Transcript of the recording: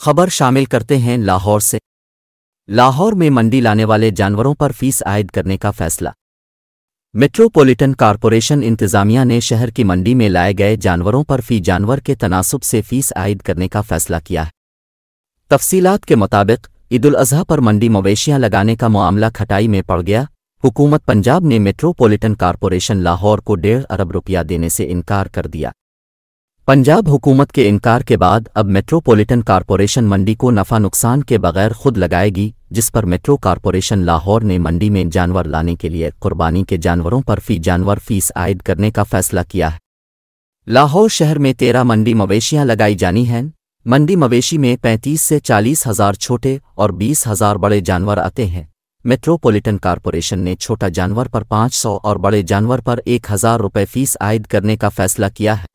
खबर शामिल करते हैं लाहौर से। लाहौर में मंडी लाने वाले जानवरों पर फीस आयद करने का फैसला। मेट्रोपॉलिटन कॉरपोरेशन इंतजामिया ने शहर की मंडी में लाए गए जानवरों पर फी जानवर के तनासुब से फीस आयद करने का फैसला किया है। तफसीलात के मुताबिक ईद-उल अज़हा पर मंडी मवेशियां लगाने का मामला खटाई में पड़ गया। हुकूमत पंजाब ने मेट्रोपॉलिटन कॉरपोरेशन लाहौर को 1.5 अरब रुपया देने से इनकार कर दिया। पंजाब हुकूमत के इनकार के बाद अब मेट्रोपॉलिटन कॉरपोरेशन मंडी को नफ़ा नुकसान के बगैर खुद लगाएगी, जिस पर मेट्रो कॉरपोरेशन लाहौर ने मंडी में जानवर लाने के लिए कुर्बानी के जानवरों पर फी जानवर फीस आयद करने का फैसला किया है। लाहौर शहर में 13 मंडी मवेशियां लगाई जानी हैं। मंडी मवेशी में 35 से 40 हज़ार छोटे और 20 हज़ार बड़े जानवर आते हैं। मेट्रोपॉलिटन कॉरपोरेशन ने छोटा जानवर पर 500 और बड़े जानवर पर 1000 रुपये फीस आयद करने का फैसला किया है।